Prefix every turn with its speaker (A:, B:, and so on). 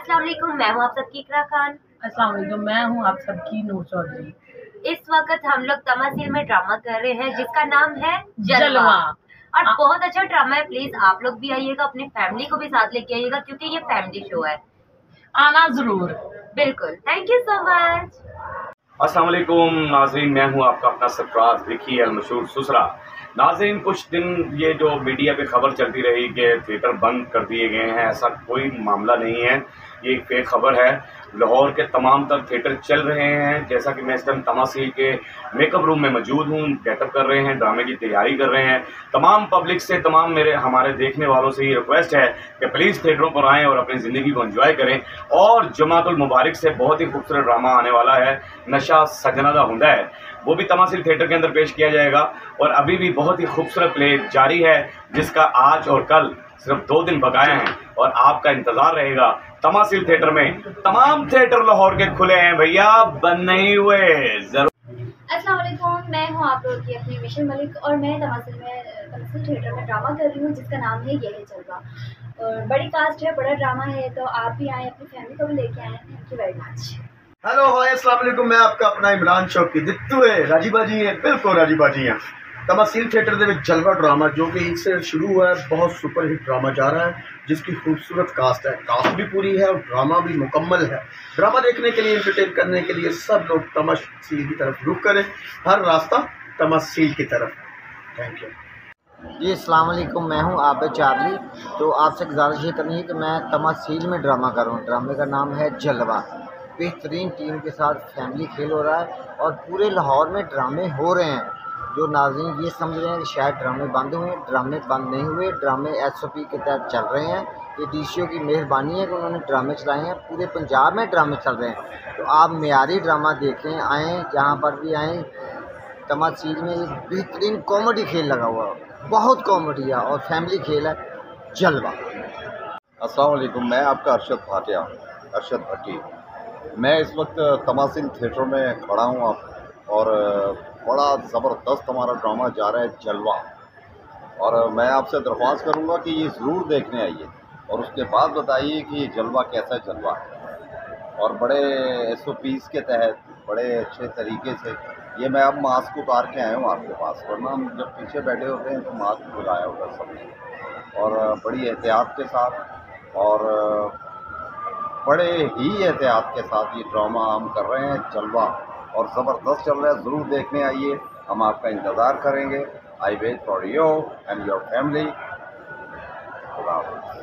A: अस्सलाम वालेकुम, मैं हूँ आप सबकी इकरा खान।
B: अस्सलाम वालेकुम, मैं हूँ आप सबकी नूर चौधरी।
A: इस वक्त हम लोग तमासील में ड्रामा कर रहे हैं जिसका नाम है
B: जलवा।
A: और बहुत अच्छा ड्रामा है। प्लीज आप लोग भी आइएगा, अपनी फैमिली को भी साथ लेके आइएगा क्योंकि ये फैमिली शो है।
B: आना जरूर।
A: बिल्कुल, थैंक यू सो मच।
C: अस्सलाम वालेकुम नाज़रीन, मैं हूं आपका अपना सरफराज विकी अल मशहूर सुसरा। नाज़रीन, कुछ दिन ये जो मीडिया पे खबर चलती रही कि थिएटर बंद कर दिए गए हैं, ऐसा कोई मामला नहीं है। ये एक फेक खबर है। लाहौर के तमाम तर थिएटर चल रहे हैं। जैसा कि मैं इस टाइम तमासील के मेकअप रूम में मौजूद हूँ, गेटअप कर रहे हैं, ड्रामे की तैयारी कर रहे हैं। तमाम पब्लिक से, तमाम हमारे देखने वालों से ये रिक्वेस्ट है कि प्लीज़ थिएटरों पर आएँ और अपनी ज़िंदगी को एंजॉय करें। और जमातुल मुबारक से बहुत ही खूबसूरत ड्रामा आने वाला है, नशा सजना दा हुंदा है, वो भी तमासील थिएटर के अंदर पेश किया जाएगा। और अभी भी बहुत ही खूबसूरत प्ले जारी है जिसका आज और कल सिर्फ 2 दिन बकाया हैं और आपका इंतजार रहेगा तमासील थिएटर में। तमाम थिएटर लाहौर के खुले हैं भैया, बंद नहीं हुए। जरूर।
D: अस्सलाम वालेकुम, मैं हूँ आप लोग की अपनी मिशन मलिक और मैं तमासील थिएटर में ड्रामा कर रही हूँ जिसका नाम है ये है जलवा। और बड़ी कास्ट है, बड़ा ड्रामा है, तो आप भी आएँ, अपनी फैमिली को भी लेके आएँ। Thank you very much.
E: Hello hi अस्सलाम वालेकुम, मैं आपका अपना इमरान शौकी दित्तू है। राजी बाजी है, बिल्कुल राजी बाजी है। तमासील थिएटर के जलवा ड्रामा जो कि इससे शुरू हुआ है, बहुत सुपर हिट ड्रामा जा रहा है जिसकी खूबसूरत कास्ट है। कास्ट भी पूरी है और ड्रामा भी मुकम्मल है। ड्रामा देखने के लिए, एंटरटेन करने के लिए सब लोग तमासील की तरफ रुख करें। हर रास्ता तमासील की तरफ। Thank you
F: ji. अस्सलाम वालेकुम, मैं हूं आबिद चार्ली। तो आपसे गुजारिश ये करनी है कि मैं तमासील में ड्रामा कर रहा हूँ। ड्रामे का नाम है जलवा। बेहतरीन टीम के साथ फैमिली खेल हो रहा है और पूरे लाहौर में ड्रामे हो रहे हैं। जो नाज़रीन ये समझ रहे हैं कि शायद ड्रामे बंद हुए, ड्रामे बंद नहीं हुए। ड्रामे SOP के तहत चल रहे हैं। ये DCO की मेहरबानी है कि उन्होंने ड्रामे चलाए हैं। पूरे पंजाब में ड्रामे चल रहे हैं, तो आप मेयारी ड्रामा देखें, आएँ, जहाँ पर भी आएँ। तमासील में एक बेहतरीन कॉमेडी खेल लगा हुआ है, बहुत कॉमेडी है और फैमिली खेल है जलवा।
G: अस्सलाम वालेकुम, मैं आपका अरशद भट्टी। मैं इस वक्त तमासील थिएटर में खड़ा हूँ और बड़ा ज़बरदस्त हमारा ड्रामा जा रहा है जलवा। और मैं आपसे दरख्वास्त करूँगा कि ये ज़रूर देखने आइए और उसके बाद बताइए कि ये जलवा कैसा जलवा है। और बड़े SOPs के तहत बड़े अच्छे तरीके से ये मैं अब मास्क उतार के आया हूँ आपके पास, वरना हम जब पीछे बैठे होते हैं तो मास्क लगाया होता है सबने। और बड़ी एहतियात के साथ और बड़े ही एहतियात के साथ ये ड्रामा हम कर रहे हैं जलवा, और ज़बरदस्त चल रहा है। ज़रूर देखने आइए, हम आपका इंतज़ार करेंगे। I wait for you and your family. खुदा हाफ़िज़।